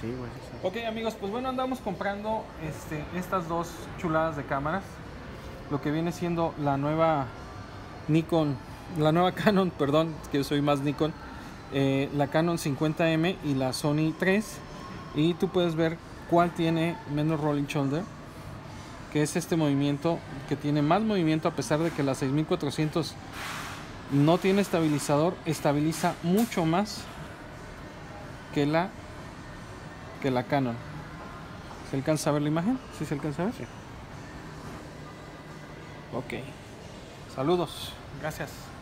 Sí, güey, sí, sí. Ok, amigos, pues bueno, andamos comprando estas dos chuladas de cámaras. Lo que viene siendo la nueva Nikon, la nueva Canon, perdón, que yo soy más Nikon, la Canon 50M y la Sony 3. Y tú puedes ver cuál tiene menos rolling shoulder, que es este movimiento, que tiene más movimiento, a pesar de que la 6400 no tiene estabilizador, estabiliza mucho más que la Canon. ¿Se alcanza a ver la imagen? ¿Sí se alcanza a ver? Sí. Ok. Saludos. Gracias.